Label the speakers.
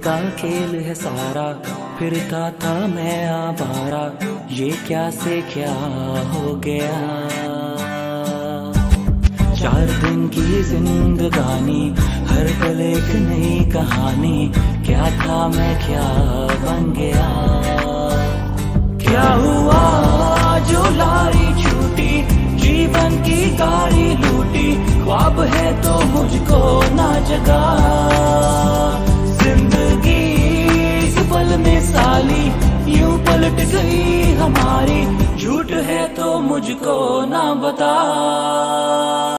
Speaker 1: का खेल है सारा, फिरता था मैं आवारा, ये क्या से क्या हो गया। 4 दिन की जिंदगानी, हर पल एक नई कहानी, क्या था मैं क्या बन गया। क्या हुआ जो लारी छूटी, जीवन की गाड़ी लूटी, ख्वाब है तो मुझको ना जगा। जिंदगी इस पल में साली, यूं पलट गई हमारी, झूठ है तो मुझको ना बता।